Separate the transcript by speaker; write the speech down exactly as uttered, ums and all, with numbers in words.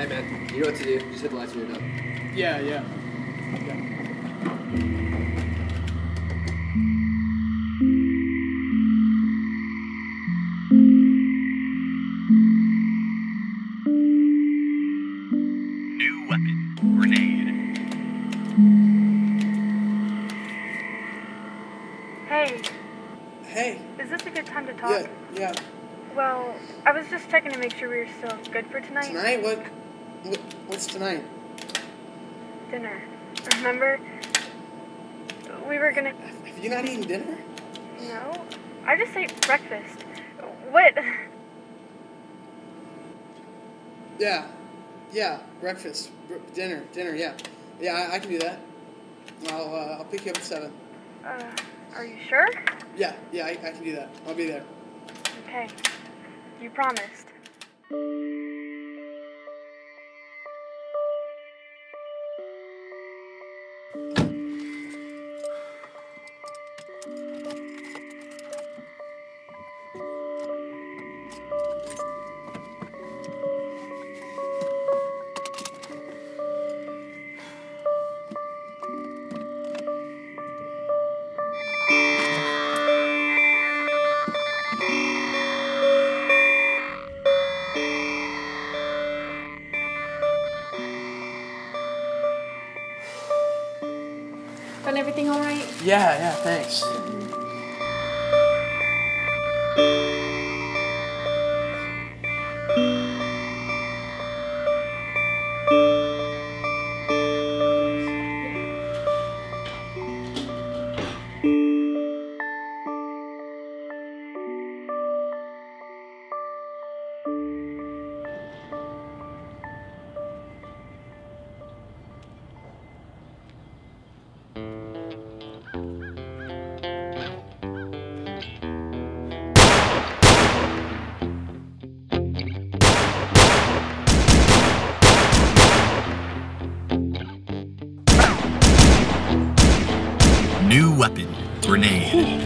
Speaker 1: Hey man, you know what to do. Just hit the lights when you're done.
Speaker 2: Yeah, yeah.
Speaker 3: New weapon, grenade.
Speaker 4: Hey,
Speaker 2: Hey.
Speaker 4: is this a good time to talk?
Speaker 2: Yeah, yeah.
Speaker 4: Well, I was just checking to make sure we were still good for tonight.
Speaker 2: Tonight? What? what what's tonight?
Speaker 4: Dinner. Remember? We were gonna...
Speaker 2: Have you not eaten dinner?
Speaker 4: No? I just ate breakfast. What?
Speaker 2: Yeah. Yeah. Breakfast. Br- dinner. Dinner, yeah. Yeah, I, I can do that. I'll, uh, I'll pick you up at seven.
Speaker 4: Uh, are you sure?
Speaker 2: Yeah, yeah, I, I can do that. I'll be there.
Speaker 4: Okay. You promised.
Speaker 5: Done everything all right?
Speaker 2: Yeah, yeah, thanks.
Speaker 3: New weapon, grenade.